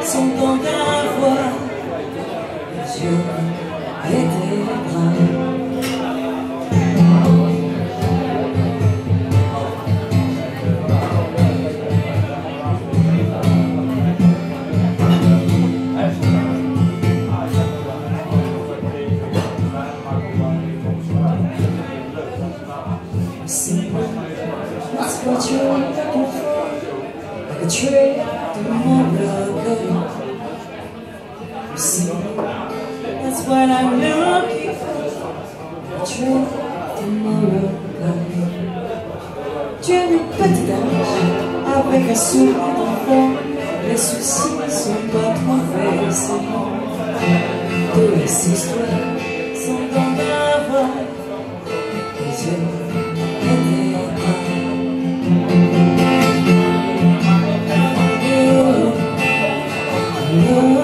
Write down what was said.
sont dans ta voix, les yeux et tes bras. That's what you're looking for, like a trade tomorrow. You see, that's what I'm looking for, a trade tomorrow. Tu es une petite âge avec un sourire d'enfant, les soucis sont pas trouvés, c'est bon. Toutes les histoires sont dans la voix, les yeux et tes bras.